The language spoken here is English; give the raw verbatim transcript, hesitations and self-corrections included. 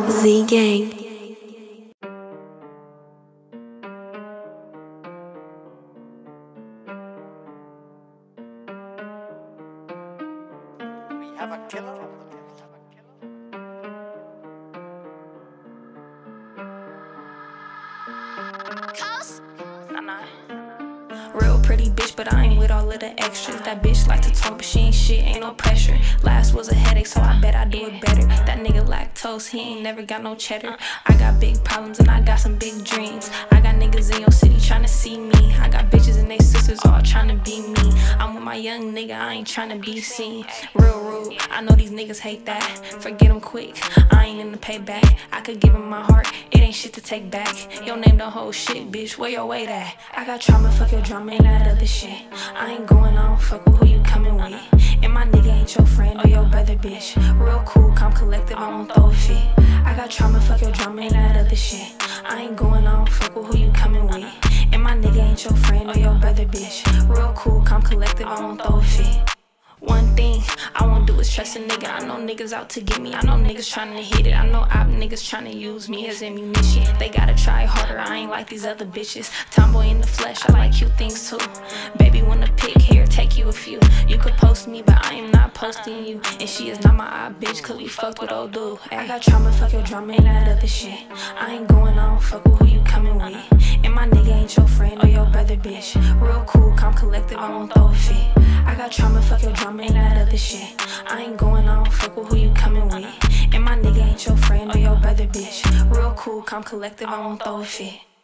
Z Gang. We have a killer. Coast? Nah, nah. Real pretty bitch, but I ain't with all of the extras. That bitch like to talk, but she ain't shit, ain't no pressure. Last was a headache, so I bet I do it better. That nigga lactose, he ain't never got no cheddar. I got big problems and I got some big dreams. I got niggas in your city tryna see me. I got bitches and they sisters all tryna be me. I'm with my young nigga, I ain't tryna be seen. Real rude, I know these niggas hate that. Forget them quick, I ain't in the payback. I could give him my heart, it ain't shit to take back. Your name don't hold shit, bitch, where your weight at? I got trauma, fuck your drama, ain't that other shit. I ain't going on, fuck with who you coming with. And my nigga ain't your friend or your brother, bitch. Real cool, calm, collective, I won't throw a fit. I got trauma, fuck your drama, ain't that other shit. I ain't going on, fuck with who you coming with. And my nigga ain't your friend or your brother, bitch. Real cool, calm, collective, I won't throw a fit. One thing I won't do is trust a nigga. I know niggas out to get me. I know niggas trying to hit it. I know op niggas trying to use me as ammunition. They gotta try harder, I ain't like these other bitches. Tomboy in the flesh, I like cute things too. Baby wanna pick, here, take you a few. You could post me, but I am not posting you. And she is not my op bitch, cause we fucked with old dude. I got trauma, fuck your drama, ain't that other shit. I ain't going on, fuck with who you coming with. And my nigga ain't your friend or your brother, bitch. Real cool, calm, collective, I won't throw a fit. I got trauma, fuck your drama, ain't that other shit. I ain't going on, fuck with who you coming with. And my nigga ain't your friend or your brother, bitch. Real cool, calm, collective, I won't throw a fit.